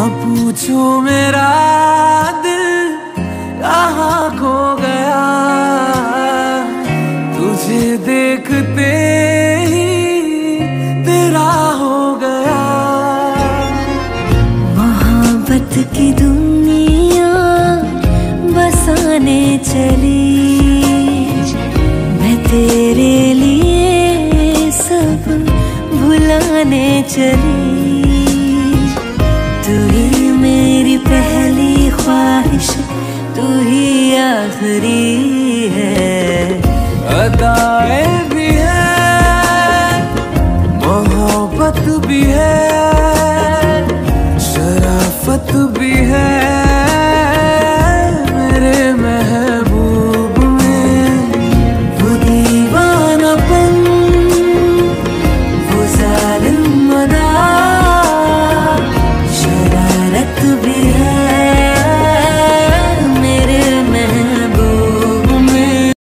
पूछो मेरा दिल कहाँ खो गया, तुझे देखते ही तेरा हो गया। मोहब्बत की दुनिया बसाने चली, मैं तेरे लिए सब भुलाने चली। तू ही मेरी पहली ख्वाहिश, तू ही आखिरी है। अदाएं भी है, मोहब्बत भी है,